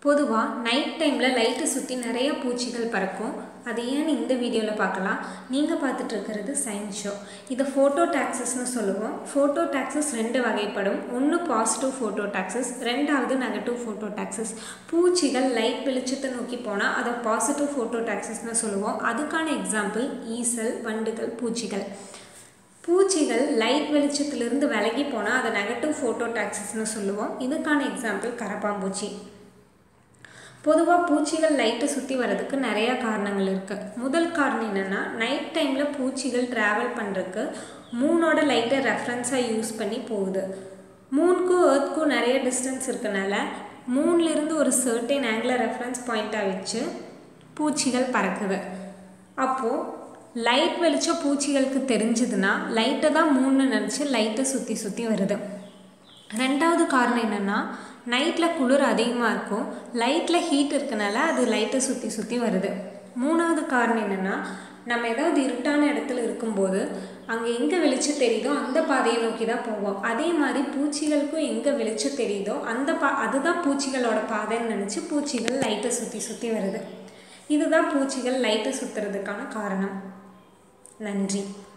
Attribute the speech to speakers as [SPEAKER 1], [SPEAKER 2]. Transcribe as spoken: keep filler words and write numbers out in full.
[SPEAKER 1] பொதுவாக நைட் டைமில் லைட்டு சுற்றி நிறைய பூச்சிகள் பறக்கும். அது ஏன்னு இந்த வீடியோவில் பார்க்கலாம். நீங்கள் பார்த்துட்டு இருக்கிறது சயின்ஸ் ஷோ. இதை ஃபோட்டோ டாக்ஸஸ்னு சொல்லுவோம். ஃபோட்டோ டாக்ஸஸ் ரெண்டு வகைப்படும். ஒன்று பாசிட்டிவ் ஃபோட்டோ டாக்ஸஸ், ரெண்டாவது நெகட்டிவ் ஃபோட்டோ டாக்ஸஸ். பூச்சிகள் லைட் வெளிச்சத்தை நோக்கி போனால் அதை பாசிட்டிவ் ஃபோட்டோ டாக்ஸஸ்னு சொல்லுவோம். அதுக்கான எக்ஸாம்பிள் ஈசல், வண்டுகள், பூச்சிகள். பூச்சிகள் லைட் வெளிச்சத்திலிருந்து விலகி போனால் அதை நெகட்டிவ் ஃபோட்டோ டாக்ஸஸ்னு சொல்லுவோம். இதுக்கான எக்ஸாம்பிள் கரப்பாம்பூச்சி. பொதுவாக பூச்சிகள் லைட்டை சுற்றி வர்றதுக்கு நிறையா காரணங்கள் இருக்குது. முதல் காரணம் என்னென்னா, நைட் டைமில் பூச்சிகள் ட்ராவல் பண்ணுறதுக்கு மூனோட லைட்டை ரெஃபரன்ஸாக யூஸ் பண்ணி போகுது. மூனுக்கும் ஏர்த்துக்கும் நிறைய டிஸ்டன்ஸ் இருக்கனால மூன்லேருந்து ஒரு சர்டைன் ஆங்கிளை ரெஃபரன்ஸ் பாயிண்ட்டாக வச்சு பூச்சிகள் பறக்குது. அப்போது லைட் வெளிச்சம் பூச்சிகளுக்கு தெரிஞ்சதுன்னா லைட்டை தான் மூணுன்னு நினச்சி லைட்டை சுற்றி சுற்றி வருது. ரெண்டாவது காரணம் என்னென்னா, நைட்டில் குளிர் அதிகமாக இருக்கும், லைட்டில் ஹீட் இருக்கனால அது லைட்டை சுற்றி சுற்றி வருது. மூணாவது காரணம் என்னென்னா, நம்ம ஏதாவது இருட்டான இடத்துல இருக்கும்போது அங்கே எங்கே வெளிச்சம் தெரியுதோ அந்த பாதையை நோக்கி தான் போவோம். அதே மாதிரி பூச்சிகளுக்கும் எங்கே வெளிச்சம் தெரியுதோ அந்த பா அதுதான் பூச்சிகளோட பாதைன்னு நினச்சி பூச்சிகள் லைட்டை சுற்றி சுற்றி வருது. இதுதான் பூச்சிகள் லைட்டை சுற்றுறதுக்கான காரணம். நன்றி.